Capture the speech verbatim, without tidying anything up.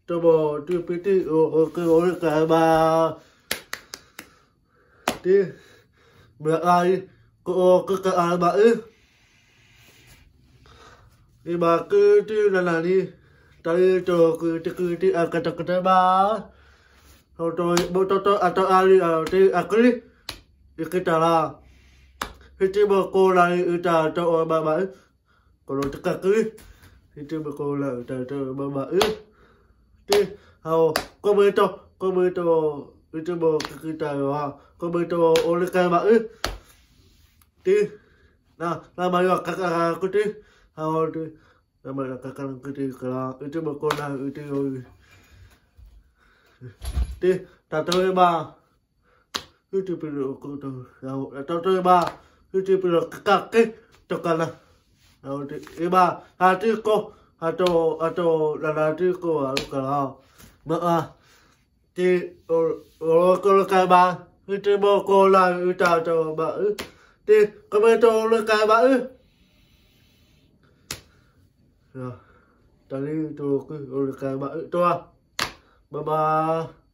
tôi bỏ tiêu phí thì ở cái ổ cái bà thì mẹ ai cô cứ cái ai bà ư thì bà cứ đi là là đi tới chỗ cứ cứ đi à cái cái bà rồi tôi bố tôi tôi à tôi ai đi à đi à cái đi đi cái trả là khi chị bảo cô lại trả cho bà bà ư còn rồi tất cả cứ khi chị bảo cô lại trả cho bà bà ư thì hầu có mấy to có mấy to khi chị bảo cái trả là có mấy to ô lên cái bà ư thì nào là mà được các cái cái đi hầu đi là mà là các cái cái đi cái là khi chị bảo cô lại thì rồi thì trả cho bà cứ chụp được cô tôi rồi cho tôi ba cứ chụp được các cái cho cả là rồi thì ba hai chữ cô hai chỗ hai chỗ là là chữ cô ở cả là mà à thì rồi cô là cái ba cứ chụp cô là trả cho bà thì có mấy chỗ là cái ba rồi ta đi tôi cứ rồi cái ba tôi bye bye.